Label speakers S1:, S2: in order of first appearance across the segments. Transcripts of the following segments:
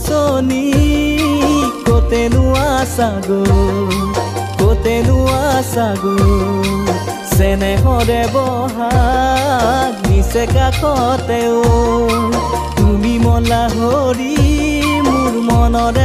S1: নাচনী কতেনো আছাগো চেনেহৰে বহাগ নিচে কাষতেও তুমি মলা হৰি মোৰ মনৰে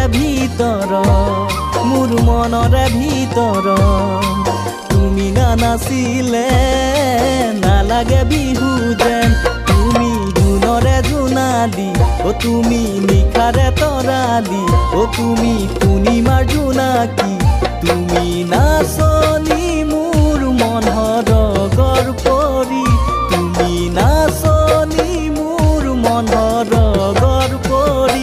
S1: ভিতৰ তুমি নানাচিলে নালাগে বিহু যেন তুমি জোনৰে জোনালী ও তুমি নিশাৰে তৰালী ও তুমি পূৰ্ণিমাৰ জোনাকী তুমি নাচনী মোৰ মনৰ গৰ পৰি তুমি নাচনী মোৰ মনৰ গৰ পৰি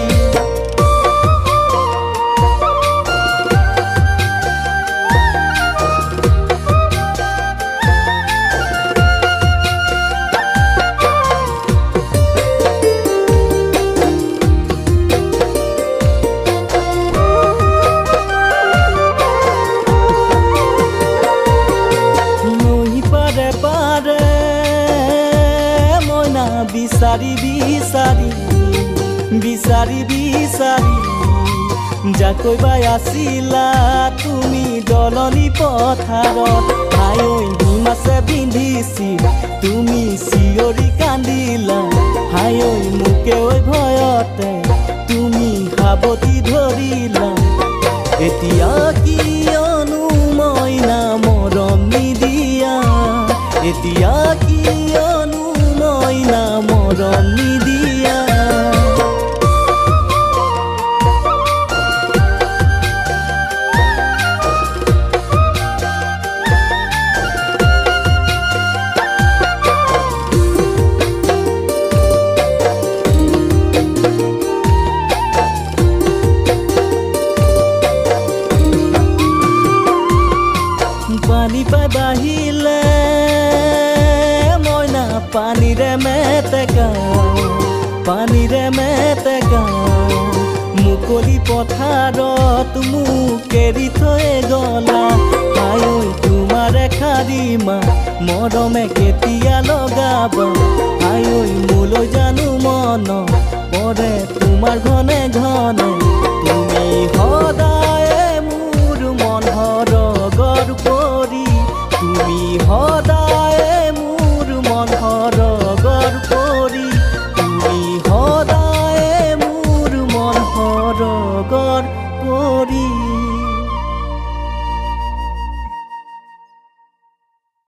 S1: বিচাৰি যাকৈ বাই আছিলা তুমি দলনি পথাৰত হায়ৈ হিমাছে বিন্ধিছিল তুমি চিঞৰি কান্দিলা হায়ৈ মোকে ঐ ভয়তে তুমি সাৱটি ধৰিলা এতিয়া কিয়নো মইনা মৰম নিদিয়া এতিয়া কিয়নো মইনা মৰম নিদিয়া পানী পাই বাহিলে মইনা পানীৰে মেটেকা মুকলি পথাৰত মোক এৰি থৈ গলা আয়ৈ তোমাৰে খাৰিমা মৰমে কেতিয়া লগাবা আয়ৈ মোলৈ জানো মন পৰে তোমাৰ ঘনে ঘনে তুমি সদায় মোৰ মনৰ গৰ পৰি তুমি সদায়